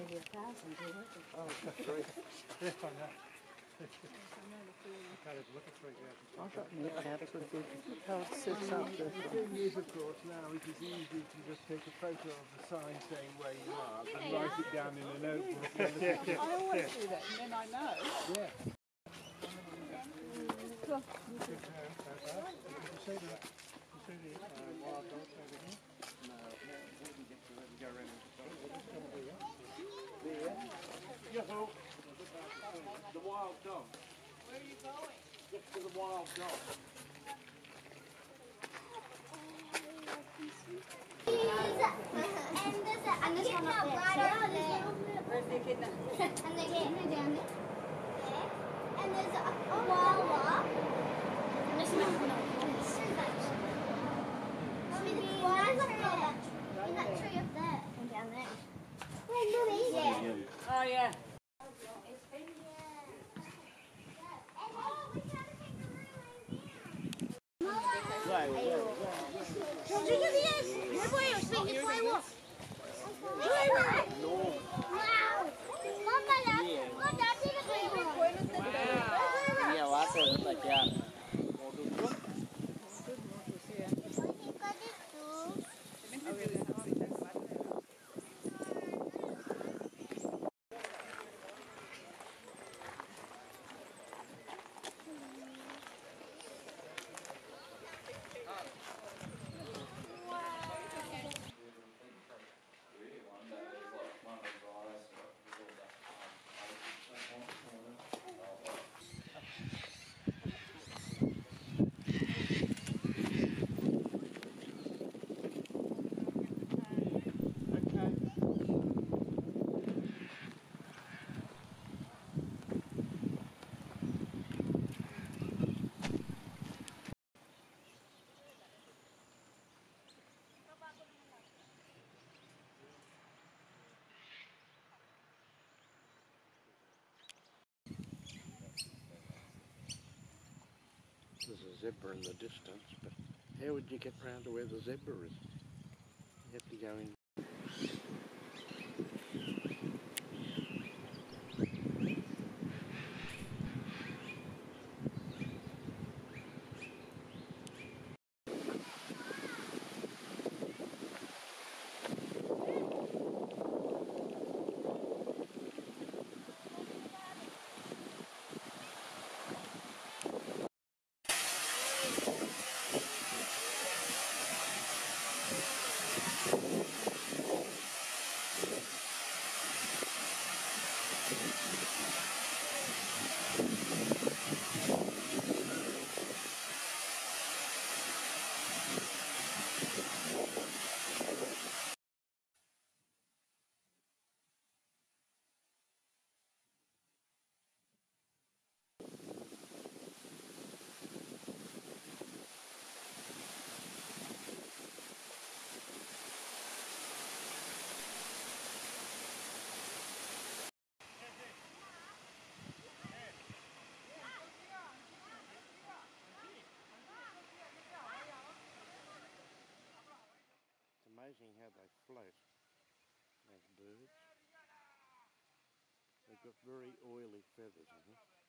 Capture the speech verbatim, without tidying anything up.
nearly a thousand already. Oh, three. Yeah, I know. I can't even look at three thousand. I got nipped out of good Look how it sits up The there. thing is, of course, now it is easy to just take a photo of the sign saying where you are and write it down in a notebook. Yeah, yeah, yeah. I always do that, and then I know. Yeah. Good, uh, so far. Did you see the, you see the uh, wild dogs over here? No, no, we can get to it and go around the Yes, The wild dog. Where are you going? Just to the wild dog. And there's a and there's one up there. Where's the kidnap? And the kidnap down there. And there's a koala. And there's another one. Mommy, the koala's up there. In that tree up there. And down there. Wait, Mommy. Yeah. Oh, yeah. Rodrigo Díaz, me voy a speak to play what? Wow! Yeah, lots of it like that. There's a zebra in the distance, but how would you get round to where the zebra is? You have to go in. It's amazing how they float, those birds. They've got very oily feathers, I think.